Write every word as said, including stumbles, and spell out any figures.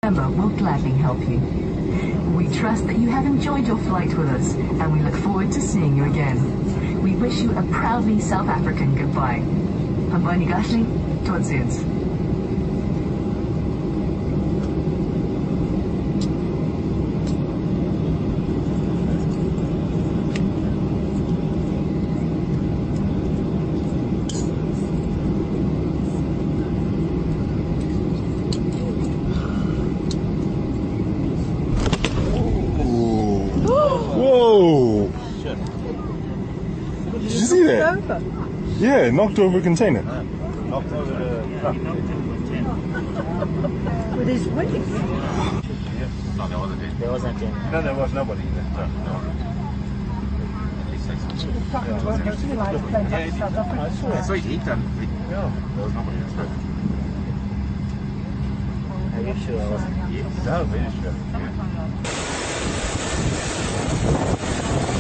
member will gladly help you. We trust that you have enjoyed your flight with us, and we look forward to seeing you again. We wish you a proudly South African goodbye. Hambani Gashli, tot ziens. Whoa! Did you see that? Over. Yeah, knocked over a container. Knocked over the truck. With his wings. No, there wasn't any. There wasn't any. No, there was nobody in that truck. No. I saw it hit and it, no, there was nobody in the truck. Are you sure I wasn't? No, very sure. Yeah.